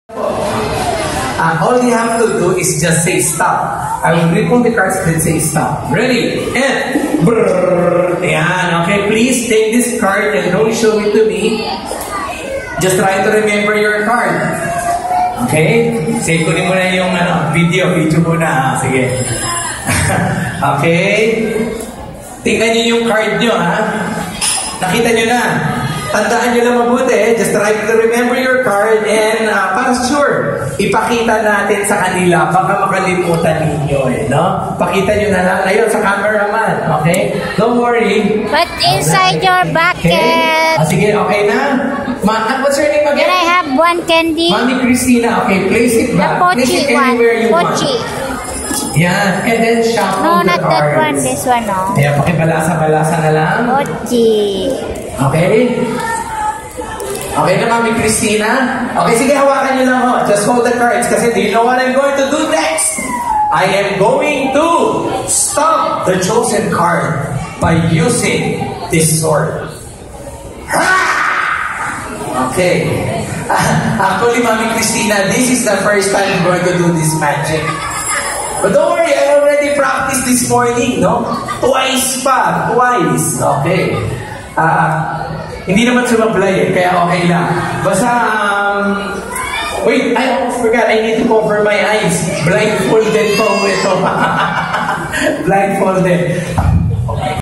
All you have to do is just say stop. I will read from the cards that say stop. Ready? And brrrr. Ayan, okay, please take this card and don't show it to me. Just try to remember your card. Okay? Save ko rin muna yung video muna. Sige. Okay? Tingnan nyo yung card nyo, ha? Nakita nyo na. Tandaan nyo lang mabuti. Just try to remember your card and para sure, ipakita natin sa kanila. Baka makalimutan ninyo, no? Pakita nyo na lang. Ayun, sa cameraman. Okay? Don't worry. But inside your bucket. Okay? Sige, okay na? What's your name again? Can I have one candy? Mami Christina. Okay, place it back. The pochi one. Pochi. Yan. And then shuffle the cards. No, not that one. This one, no. Kaya pakibalasa-balasa na lang. Pochi. Okay? Okay na, Mami Christina? Okay, sige, hawakan nyo lang ho. Just hold the cards kasi do you know what I'm going to do next? I am going to stop the chosen card by using this sword. Ha! Okay. Actually, Mami Christina, this is the first time I'm going to do this magic. But don't worry, I already practiced this morning, no? Twice pa. Twice. Okay. Hindi naman sumablay eh, kaya okay lang. Basta, wait, I almost forgot, I need to cover my eyes. Blindfolded po ito. Blindfolded.